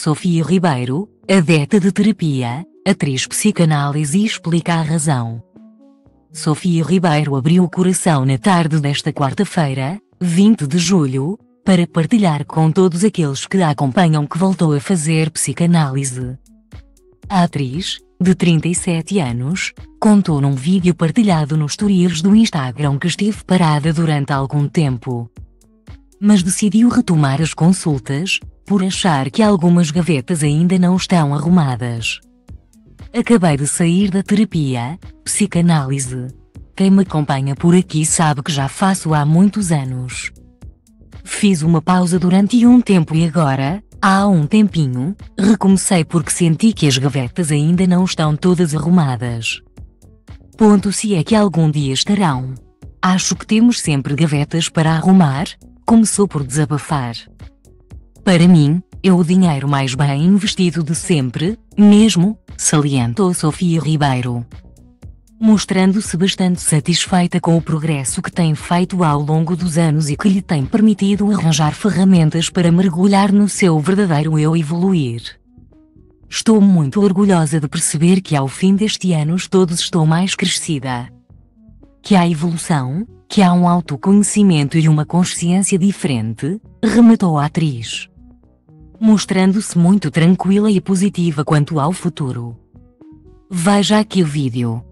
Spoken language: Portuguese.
Sofia Ribeiro, adepta de terapia, atriz psicanálise e explica a razão. Sofia Ribeiro abriu o coração na tarde desta quarta-feira, 20 de julho, para partilhar com todos aqueles que a acompanham que voltou a fazer psicanálise. A atriz, de 37 anos, contou num vídeo partilhado nos stories do Instagram que esteve parada durante algum tempo, mas decidiu retomar as consultas, por achar que algumas gavetas ainda não estão arrumadas. Acabei de sair da terapia, psicanálise. Quem me acompanha por aqui sabe que já faço há muitos anos. Fiz uma pausa durante um tempo e agora, há um tempinho, recomecei porque senti que as gavetas ainda não estão todas arrumadas. Se é que algum dia estarão. Acho que temos sempre gavetas para arrumar, começou por desabafar. Para mim, é o dinheiro mais bem investido de sempre, mesmo, salientou Sofia Ribeiro, mostrando-se bastante satisfeita com o progresso que tem feito ao longo dos anos e que lhe tem permitido arranjar ferramentas para mergulhar no seu verdadeiro eu e evoluir. Estou muito orgulhosa de perceber que ao fim deste ano todos estou mais crescida. Que há evolução, que há um autoconhecimento e uma consciência diferente, rematou a atriz, mostrando-se muito tranquila e positiva quanto ao futuro. Veja aqui o vídeo.